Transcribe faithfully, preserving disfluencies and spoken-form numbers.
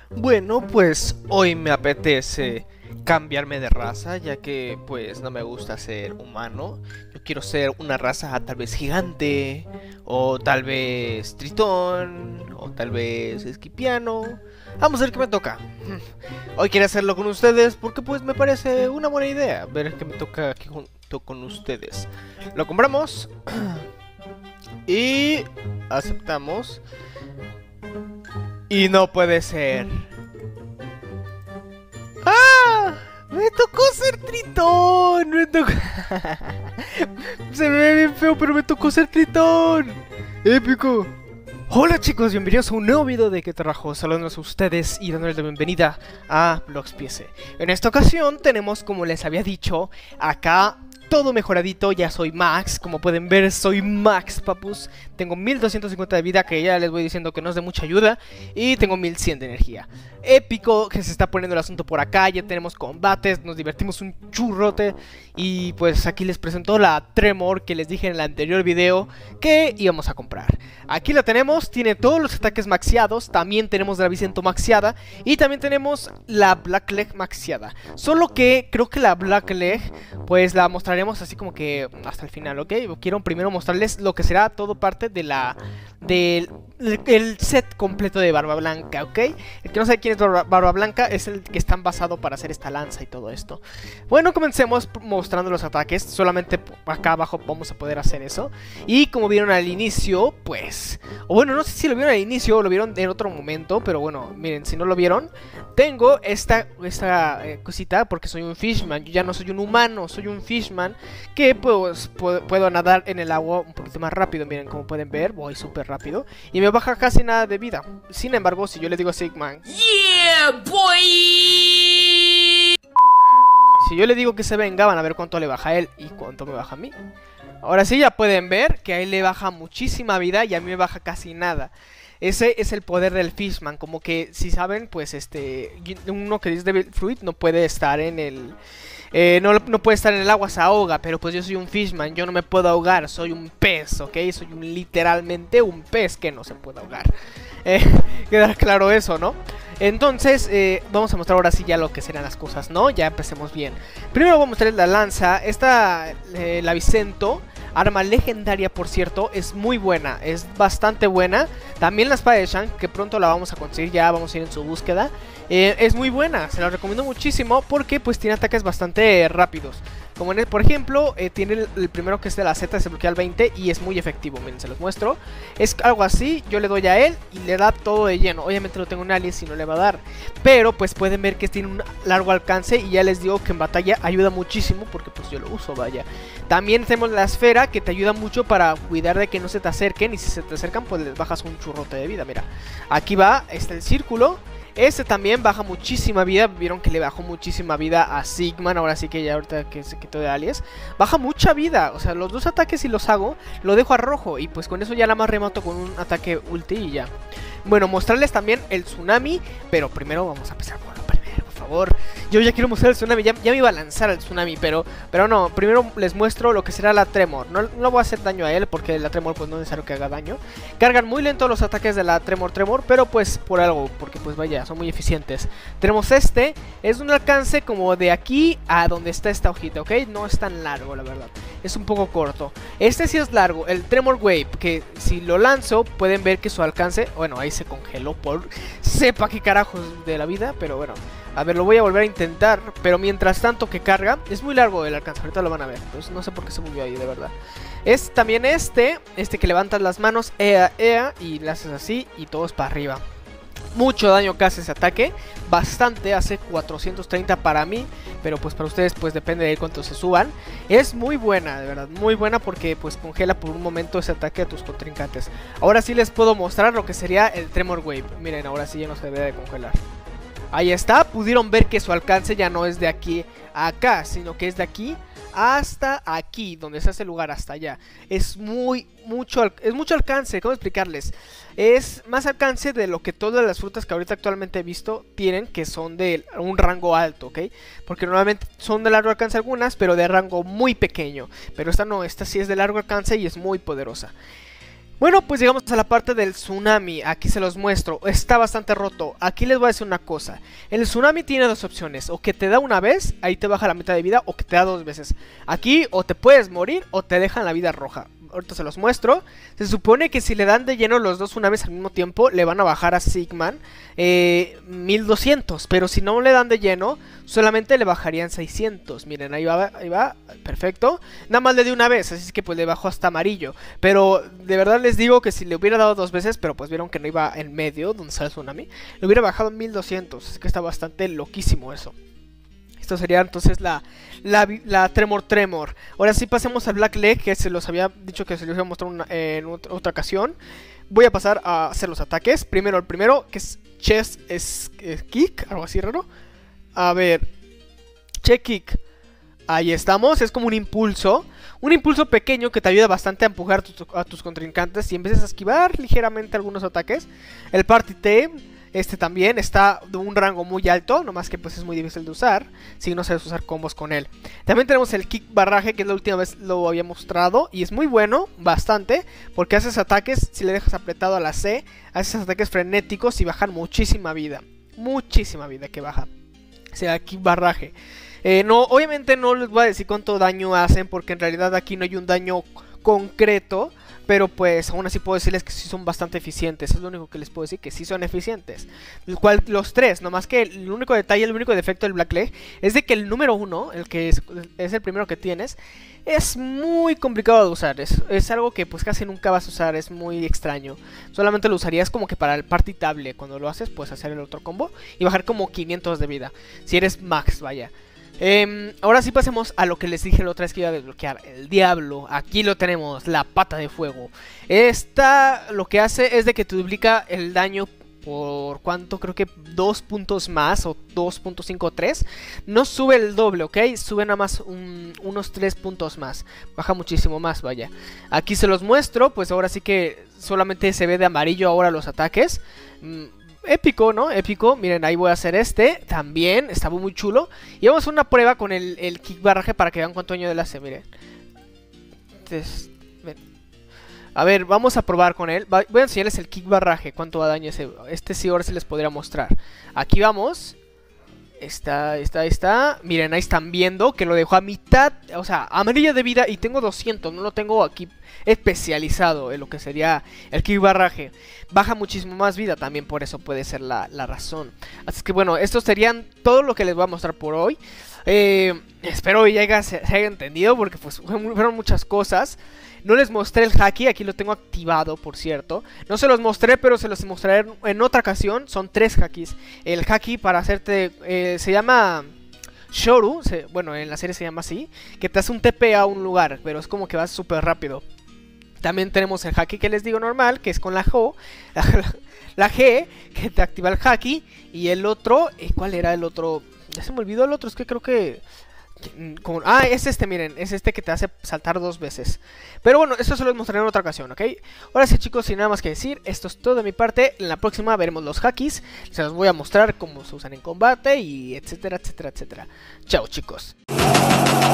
Bueno, pues hoy me apetece cambiarme de raza, ya que pues no me gusta ser humano. Yo quiero ser una raza tal vez gigante, o tal vez tritón, o tal vez esquipiano. Vamos a ver qué me toca. Hoy quiero hacerlo con ustedes porque pues me parece una buena idea ver qué me toca aquí junto con ustedes. Lo compramos y aceptamos. Y no puede ser. ¡Ah! Me tocó ser Tritón. Me tocó... Se me ve bien feo, pero me tocó ser Tritón. Épico. Hola chicos, bienvenidos a un nuevo video de Que Trabajo. Saludándolos a ustedes y dándoles la bienvenida a Bloxpiece. En esta ocasión tenemos, como les había dicho, acá todo mejoradito. Ya soy Max, como pueden ver soy Max, papus. Tengo mil doscientos cincuenta de vida, que ya les voy diciendo que no es de mucha ayuda. Y tengo mil cien de energía. Épico que se está poniendo el asunto por acá. Ya tenemos combates, nos divertimos un churrote. Y pues aquí les presento la Tremor que les dije en el anterior video que íbamos a comprar. Aquí la tenemos, tiene todos los ataques maxiados. También tenemos la Vicento maxiada. Y también tenemos la Blackleg maxiada. Solo que creo que la Blackleg pues la mostraremos así como que hasta el final, ¿ok? Quiero primero mostrarles lo que será todo parte de la... del el set completo de Barba Blanca, ¿ok? El que no sabe quién es Barba, Barba Blanca es el que están basado para hacer esta lanza y todo esto. Bueno, comencemos mostrando los ataques. Solamente acá abajo vamos a poder hacer eso. Y como vieron al inicio, pues... O bueno, no sé si lo vieron al inicio o lo vieron en otro momento, pero bueno, miren, si no lo vieron, tengo esta, esta eh, cosita porque soy un Fishman. Yo ya no soy un humano, soy un Fishman que pues puedo, puedo nadar en el agua un poquito más rápido. Miren, como pueden ver, voy súper rápido y me baja casi nada de vida. Sin embargo, si yo le digo a Sigman, yeah, boy, si yo le digo que se venga, van a ver cuánto le baja a él y cuánto me baja a mí. Ahora sí ya pueden ver que a él le baja muchísima vida y a mí me baja casi nada. Ese es el poder del Fishman. Como que, si saben, pues este uno que es Devil Fruit no puede estar en el... Eh, no, no puede estar en el agua, se ahoga. Pero pues yo soy un Fishman, yo no me puedo ahogar. Soy un pez, ¿ok? Soy un, literalmente un pez que no se puede ahogar. eh, Queda claro eso, ¿no? Entonces, eh, vamos a mostrar ahora sí ya lo que serán las cosas, ¿no? Ya empecemos bien. Primero voy a mostrarles la lanza. Esta, eh, la Vicento, arma legendaria por cierto, es muy buena, es bastante buena. También la espada de Shank, que pronto la vamos a conseguir, ya vamos a ir en su búsqueda. eh, Es muy buena, se la recomiendo muchísimo porque pues tiene ataques bastante rápidos. Como en el, por ejemplo, eh, tiene el, el primero que es de la Z, se bloquea al veinte y es muy efectivo. Miren, se los muestro. Es algo así, yo le doy a él y le da todo de lleno. Obviamente no tengo un alias y no le va a dar, pero pues pueden ver que tiene un largo alcance y ya les digo que en batalla ayuda muchísimo porque pues yo lo uso, vaya. También tenemos la esfera que te ayuda mucho para cuidar de que no se te acerquen, y si se te acercan pues les bajas un churrote de vida. Mira, aquí va, está el círculo. Este también baja muchísima vida. Vieron que le bajó muchísima vida a Sigman. Ahora sí que ya ahorita que se quitó de alias, baja mucha vida. O sea, los dos ataques si los hago, lo dejo a rojo. Y pues con eso ya nada más remato con un ataque ulti y ya. Bueno, mostrarles también el tsunami. Pero primero vamos a empezar por lo primero, por favor. Yo ya quiero mostrar el tsunami, ya, ya me iba a lanzar al tsunami, pero, pero no, primero les muestro lo que será la Tremor. No, no voy a hacer daño a él porque la Tremor pues no es necesario que haga daño. Cargan muy lento los ataques de la Tremor Tremor, pero pues por algo, porque pues vaya, son muy eficientes. Tenemos este, es un alcance como de aquí a donde está esta hojita, ¿ok? No es tan largo, la verdad, es un poco corto. Este sí es largo, el Tremor Wave, que si lo lanzo pueden ver que su alcance, bueno, ahí se congeló por sepa qué carajos de la vida, pero bueno. A ver, lo voy a volver a intentar, pero mientras tanto que carga, es muy largo el alcance, ahorita lo van a ver, pues no sé por qué se movió ahí, de verdad. Es también este, este que levantas las manos, ea, ea, y le haces así, y todos para arriba. Mucho daño que hace ese ataque, bastante, hace cuatrocientos treinta para mí, pero pues para ustedes pues depende de cuánto se suban. Es muy buena, de verdad, muy buena porque pues congela por un momento ese ataque a tus contrincantes. Ahora sí les puedo mostrar lo que sería el Tremor Wave, miren, ahora sí ya no se debe de congelar. Ahí está, pudieron ver que su alcance ya no es de aquí a acá, sino que es de aquí hasta aquí, donde se hace el lugar, hasta allá. Es muy, mucho, es mucho alcance, ¿cómo explicarles? Es más alcance de lo que todas las frutas que ahorita actualmente he visto tienen, que son de un rango alto, ¿ok? Porque normalmente son de largo alcance algunas, pero de rango muy pequeño. Pero esta no, esta sí es de largo alcance y es muy poderosa. Bueno, pues llegamos a la parte del tsunami. Aquí se los muestro, está bastante roto. Aquí les voy a decir una cosa. El tsunami tiene dos opciones: o que te da una vez, ahí te baja la mitad de vida, o que te da dos veces. Aquí o te puedes morir o te dejan la vida roja. Ahorita se los muestro. Se supone que si le dan de lleno los dos tsunamis al mismo tiempo, le van a bajar a Sigman eh, mil doscientos. Pero si no le dan de lleno, solamente le bajarían seiscientos. Miren, ahí va, ahí va, perfecto. Nada más le di una vez, así que pues le bajó hasta amarillo. Pero de verdad les digo que si le hubiera dado dos veces, pero pues vieron que no iba en medio, donde sale el tsunami, le hubiera bajado mil doscientos. Es que está bastante loquísimo eso. Esto sería entonces la, la, la Tremor Tremor. Ahora sí pasemos al Black Leg, que se los había dicho que se los iba a mostrar una, eh, en otra, otra ocasión. Voy a pasar a hacer los ataques. Primero el primero, que es Chest es, es Kick, algo así raro. A ver, Chest Kick. Ahí estamos, es como un impulso. Un impulso pequeño que te ayuda bastante a empujar a tus, a tus contrincantes y empiezas a esquivar ligeramente algunos ataques. El Party Tape. Este también está de un rango muy alto, nomás que pues es muy difícil de usar si no sabes usar combos con él. También tenemos el Kick Barraje, que la última vez lo había mostrado y es muy bueno, bastante, porque haces ataques, si le dejas apretado a la C, haces ataques frenéticos y bajan muchísima vida. Muchísima vida que baja. O sea, Kick Barraje. Eh, no, obviamente no les voy a decir cuánto daño hacen, porque en realidad aquí no hay un daño concreto. Pero pues aún así puedo decirles que sí son bastante eficientes. Es lo único que les puedo decir, que sí son eficientes. El cual, los tres, nomás que el único detalle, el único defecto del Black Leg es de que el número uno, el que es, es el primero que tienes, es muy complicado de usar. Es, es algo que pues casi nunca vas a usar, es muy extraño. Solamente lo usarías como que para el Party Table. Cuando lo haces puedes hacer el otro combo y bajar como quinientos de vida. Si eres max, vaya. Eh, ahora sí pasemos a lo que les dije la otra vez que iba a desbloquear. El Diablo, aquí lo tenemos, la pata de fuego. Esta lo que hace es de que te duplica el daño por cuánto, creo que dos puntos más o dos punto cincuenta y tres. No sube el doble, ¿ok? Sube nada más un, unos tres puntos más. Baja muchísimo más, vaya. Aquí se los muestro, pues ahora sí que solamente se ve de amarillo ahora los ataques. Mm, Épico, ¿no? Épico. Miren, ahí voy a hacer este. También, está muy chulo. Y vamos a hacer una prueba con el, el Kick Barraje para que vean cuánto daño le hace, miren. Entonces, a ver, vamos a probar con él. Voy a enseñarles el Kick Barraje, cuánto daño ese. Este sí ahora se les podría mostrar. Aquí vamos. Está, está, está. Miren, ahí están viendo que lo dejo a mitad, o sea, amarillo de vida y tengo doscientos. No lo tengo aquí especializado en lo que sería el Kick Barraje. Baja muchísimo más vida también, por eso puede ser la, la razón. Así que bueno, estos serían todo lo que les voy a mostrar por hoy. Eh, espero que ya haya, se haya entendido, porque pues fueron muchas cosas. No les mostré el haki, aquí lo tengo activado, por cierto. No se los mostré, pero se los mostraré en otra ocasión. Son tres hakis. El haki para hacerte... Eh, se llama... Shoru, se, bueno, en la serie se llama así. Que te hace un T P a un lugar, pero es como que vas súper rápido. También tenemos el haki que les digo normal, que es con la G, la, la G, que te activa el haki. Y el otro... Eh, ¿cuál era el otro? Ya se me olvidó el otro, es que creo que... Como, ah, es este, miren, es este que te hace saltar dos veces. Pero bueno, esto se lo mostraré en otra ocasión, ¿ok? Ahora sí, chicos, sin nada más que decir, esto es todo de mi parte. En la próxima veremos los hakis. Se los voy a mostrar cómo se usan en combate y etcétera, etcétera, etcétera. Chao, chicos.